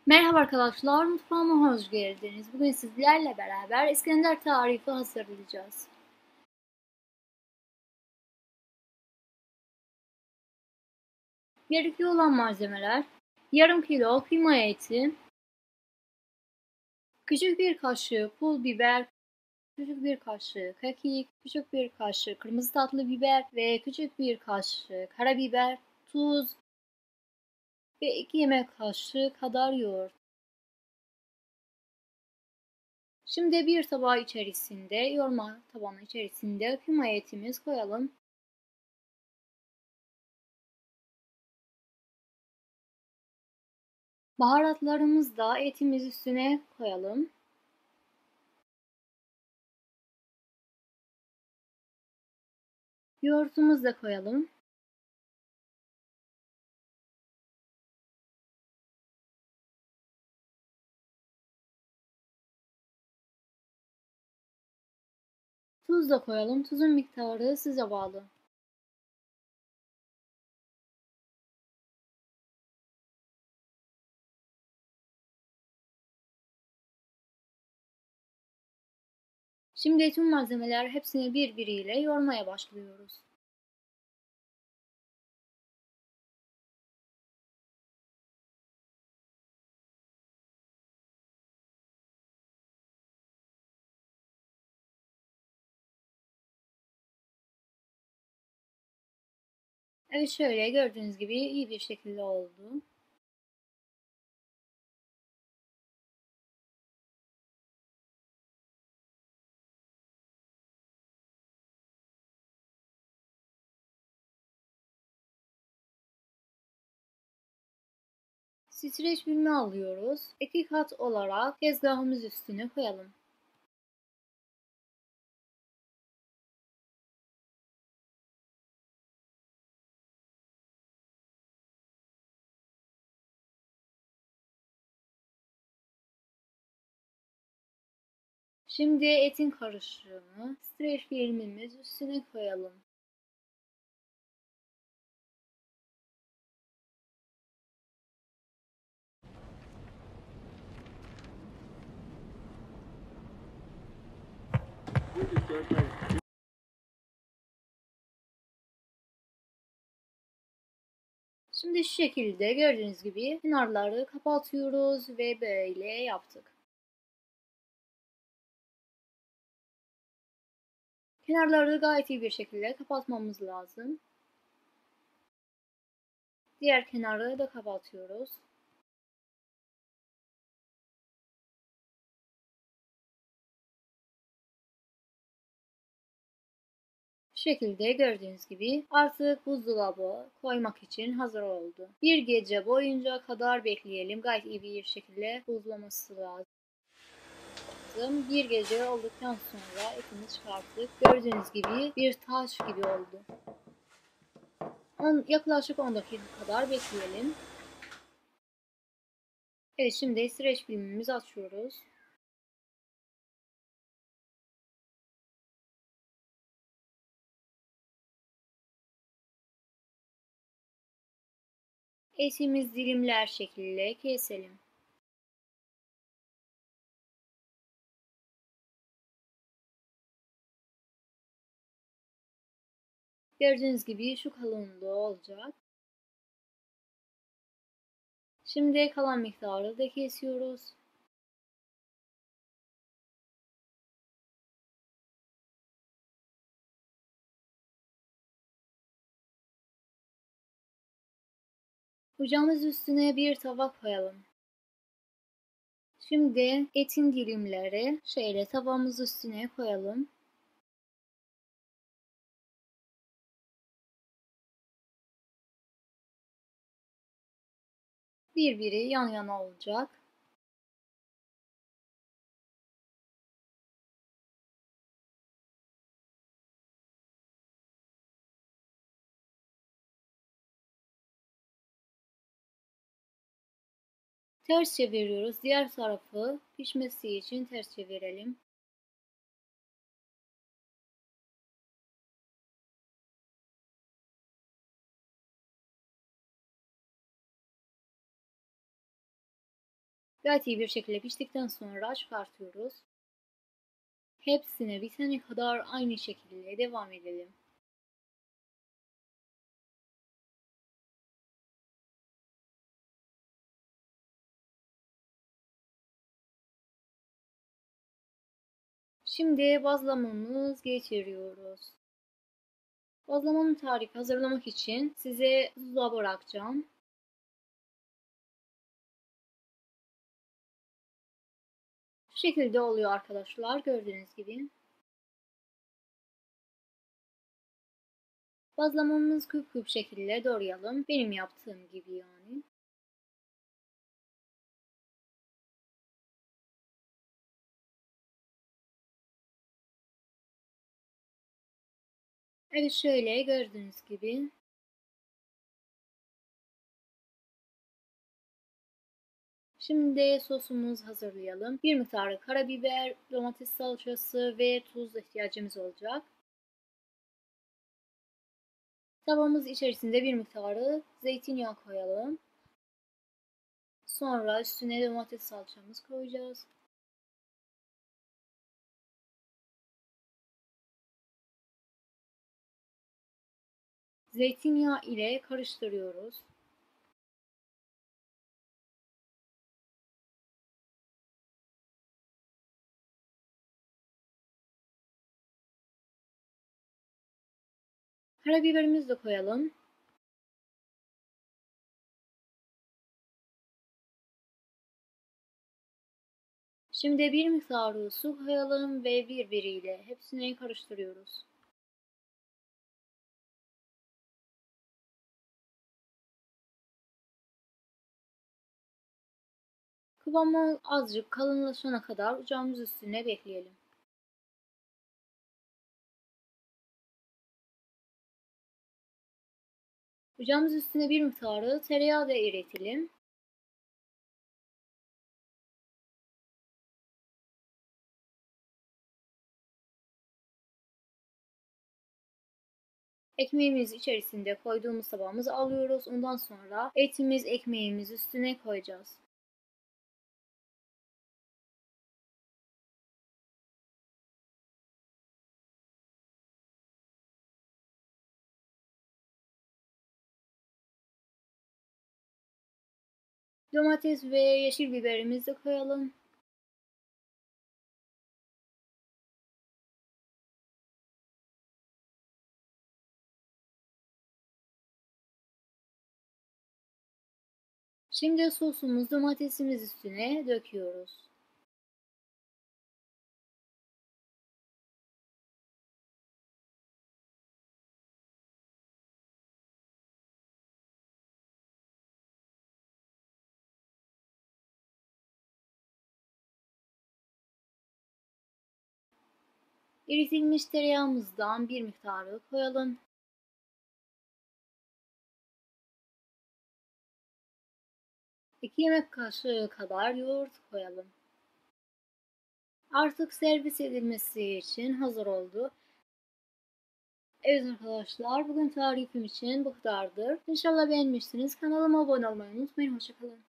Merhaba arkadaşlar, mutfağıma hoş geldiniz. Bugün sizlerle beraber İskender tarifi hazırlayacağız. Gerekli olan malzemeler: yarım kilo kıyma eti, küçük bir kaşık pul biber, küçük bir kaşık kekik, küçük bir kaşık kırmızı tatlı biber ve küçük bir kaşık karabiber, tuz ve 2 yemek kaşığı kadar yoğurt. Şimdi bir tabağı içerisinde, yoğurma tabanı içerisinde kıyma etimiz koyalım. Baharatlarımızı da etimiz üstüne koyalım. Yoğurtumuzu da koyalım. Tuz da koyalım. Tuzun miktarı size bağlı. Şimdi tüm malzemeler hepsini birbiriyle yoğurmaya başlıyoruz. Evet, şöyle gördüğünüz gibi iyi bir şekilde oldu. Streç filmi alıyoruz. 2 kat olarak tezgahımız üstüne koyalım. Şimdi etin karışımını streç filmimiz üstüne koyalım. Şimdi şu şekilde gördüğünüz gibi kenarları kapatıyoruz ve böyle yaptık. Kenarları gayet iyi bir şekilde kapatmamız lazım. Diğer kenarları da kapatıyoruz. Şu şekilde gördüğünüz gibi artık buzdolabı koymak için hazır oldu. Bir gece boyunca kadar bekleyelim. Gayet iyi bir şekilde buzlaması lazım. Bir gece olduktan sonra etini çıkarttık. Gördüğünüz gibi bir taş gibi oldu. Yaklaşık 10 dakika kadar bekleyelim. Evet, şimdi streç filmimizi açıyoruz. Etimiz dilimler şekilde keselim. Gördüğünüz gibi şu kalınlığı olacak. Şimdi kalan miktarı da kesiyoruz. Ocağımız üstüne bir tabak koyalım. Şimdi etin dilimleri şöyle tavamız üstüne koyalım. Birbiri yan yana olacak. Ters çeviriyoruz. Diğer tarafı pişmesi için ters çevirelim. Gayet iyi bir şekilde piştikten sonra çıkartıyoruz. Hepsine bitene kadar aynı şekilde devam edelim. Şimdi bazlamamız geçiriyoruz. Bazlamanın tarifi hazırlamak için size buzluğa bırakacağım. Şu şekilde oluyor arkadaşlar, gördüğünüz gibi. Bazlamamızı küp küp şekilde doğrayalım. Benim yaptığım gibi yani. Evet, şöyle gördüğünüz gibi. Şimdi sosumuzu hazırlayalım. Bir miktar karabiber, domates salçası ve tuz ihtiyacımız olacak. Tavamız içerisinde bir miktarı zeytinyağı koyalım. Sonra üstüne domates salçamızı koyacağız. Zeytinyağı ile karıştırıyoruz. Karabiberimizi de koyalım. Şimdi bir miktarı su koyalım ve birbiriyle hepsini karıştırıyoruz. Kıvamı azıcık kalınlaşana kadar ocağımız üstüne bekleyelim. Ocağımız üstüne bir miktarı tereyağı da eritelim. Ekmeğimizi içerisinde koyduğumuz tabağımızı alıyoruz. Ondan sonra etimiz ekmeğimiz üstüne koyacağız. Domates ve yeşil biberimizi de koyalım. Şimdi sosumuz domatesimiz üstüne döküyoruz. Eritilmiş tereyağımızdan bir miktarı koyalım. 2 yemek kaşığı kadar yoğurt koyalım. Artık servis edilmesi için hazır oldu. Evet arkadaşlar, bugün tarifim için bu kadardır. İnşallah beğenmişsiniz. Kanalıma abone olmayı unutmayın. Hoşçakalın.